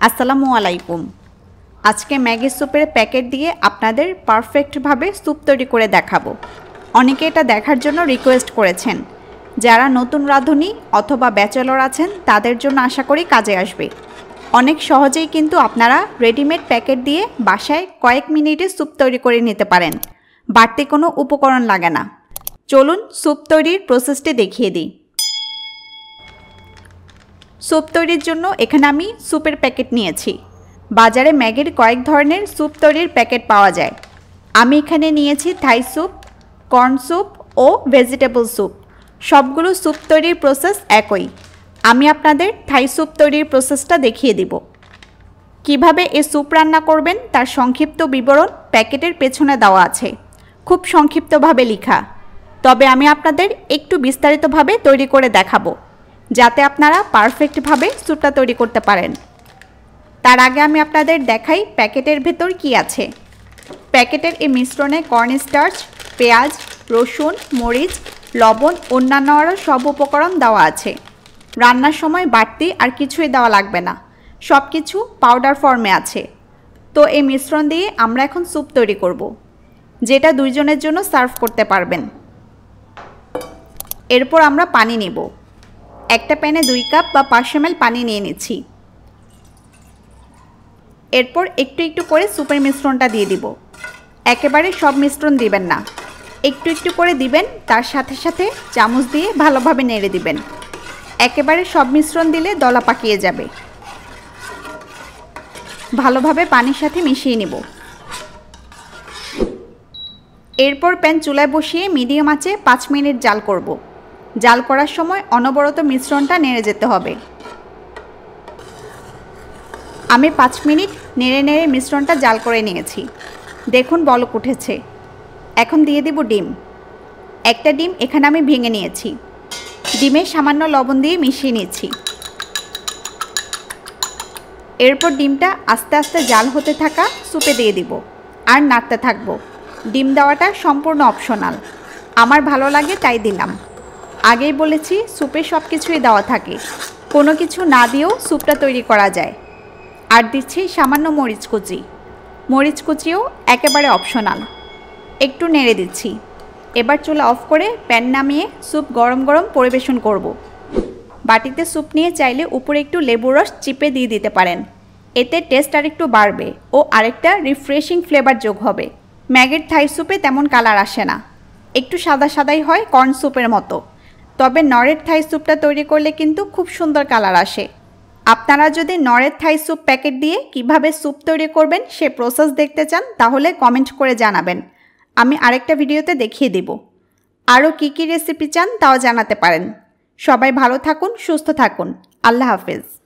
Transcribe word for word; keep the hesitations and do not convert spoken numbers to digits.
আসসালামু আলাইকুম। আজকে ম্যাগি স্যুপের প্যাকেট দিয়ে আপনাদের পারফেক্টভাবে স্যুপ তৈরি করে দেখাবো। অনেকে এটা দেখার জন্য রিকোয়েস্ট করেছেন। যারা নতুন রাঁধুনি অথবা ব্যাচেলর আছেন তাদের জন্য আশা করি কাজে আসবে। অনেক সহজেই কিন্তু আপনারা রেডিমেড প্যাকেট দিয়ে বাসায় কয়েক মিনিটে স্যুপ তৈরি করে নিতে পারেন। বাড়তি কোনো উপকরণ লাগে না। চলুন স্যুপ তৈরির প্রসেসটি দেখিয়ে দিই। স্যুপ তৈরির জন্য এখানে আমি স্যুপের প্যাকেট নিয়েছি। বাজারে ম্যাগির কয়েক ধরনের স্যুপ তৈরির প্যাকেট পাওয়া যায়। আমি এখানে নিয়েছি থাই স্যুপ, কর্ন স্যুপ ও ভেজিটেবল স্যুপ। সবগুলো স্যুপ তৈরির প্রসেস একই। আমি আপনাদের থাই স্যুপ তৈরির প্রসেসটা দেখিয়ে দিব। কিভাবে এই স্যুপ রান্না করবেন তার সংক্ষিপ্ত বিবরণ প্যাকেটের পেছনে দেওয়া আছে, খুব সংক্ষিপ্তভাবে লেখা। তবে আমি আপনাদের একটু বিস্তারিতভাবে তৈরি করে দেখাবো, যাতে আপনারা পারফেক্টভাবে স্যুপটা তৈরি করতে পারেন। তার আগে আমি আপনাদের দেখাই প্যাকেটের ভেতর কি আছে। প্যাকেটের এই মিশ্রণে কর্ন স্টার্চ, পেঁয়াজ, রসুন, মরিচ, লবণ, অন্যান্য আরও সব উপকরণ দেওয়া আছে। রান্নার সময় বাড়তি আর কিছুই দেওয়া লাগবে না, সব কিছু পাউডার ফর্মে আছে। তো এই মিশ্রণ দিয়ে আমরা এখন স্যুপ তৈরি করব, যেটা দুইজনের জন্য সার্ভ করতে পারবেন। এরপর আমরা পানি নেব। একটা প্যানে দুই কাপ বা পাঁচশো এম এল পানি নিয়ে নিচ্ছি। এরপর একটু একটু করে স্যুপের মিশ্রণটা দিয়ে দিব। একেবারে সব মিশ্রণ দিবেন না, একটু একটু করে দিবেন। তার সাথে সাথে চামচ দিয়ে ভালোভাবে নেড়ে দিবেন। একেবারে সব মিশ্রণ দিলে দলা পাকিয়ে যাবে। ভালোভাবে পানির সাথে মিশিয়ে নিব। এরপর প্যান চুলায় বসিয়ে মিডিয়াম আঁচে পাঁচ মিনিট জাল করব। জাল করার সময় অনবরত মিশ্রণটা নেড়ে যেতে হবে। আমি পাঁচ মিনিট নেড়ে নেড়ে মিশ্রণটা জাল করে নিয়েছি। দেখুন বলক উঠেছে। এখন দিয়ে দেব ডিম। একটা ডিম এখানে আমি ভেঙে নিয়েছি। ডিমে সামান্য লবণ দিয়ে মিশিয়ে নিচ্ছি। এরপর ডিমটা আস্তে আস্তে জাল হতে থাকা স্যুপে দিয়ে দিব আর নাড়তে থাকবো। ডিম দেওয়াটা সম্পূর্ণ অপশনাল, আমার ভালো লাগে তাই দিলাম। আগেই বলেছি স্যুপে সব কিছুই দেওয়া থাকে, কোনো কিছু না দিয়েও স্যুপটা তৈরি করা যায়। আর দিচ্ছি সামান্য মরিচ কুচি। মরিচ কুচিও একেবারে অপশনাল। একটু নেড়ে দিচ্ছি। এবার চুলা অফ করে প্যান নামিয়ে স্যুপ গরম গরম পরিবেশন করব। বাটিতে স্যুপ নিয়ে চাইলে উপরে একটু লেবুর রস চিপে দিয়ে দিতে পারেন। এতে টেস্ট আর একটু বাড়বে ও আরেকটা রিফ্রেশিং ফ্লেভার যোগ হবে। ম্যাগির থাই স্যুপে তেমন কালার আসে না, একটু সাদা সাদাই হয় কর্ন স্যুপের মতো। তবে নরের থাই স্যুপটা তৈরি করলে কিন্তু খুব সুন্দর কালার আসে। আপনারা যদি নরের থাই স্যুপ প্যাকেট দিয়ে কিভাবে স্যুপ তৈরি করবেন সে প্রসেস দেখতে চান তাহলে কমেন্ট করে জানাবেন, আমি আরেকটা ভিডিওতে দেখিয়ে দেব। আরও কী কী রেসিপি চান তাও জানাতে পারেন। সবাই ভালো থাকুন, সুস্থ থাকুন। আল্লাহ হাফেজ।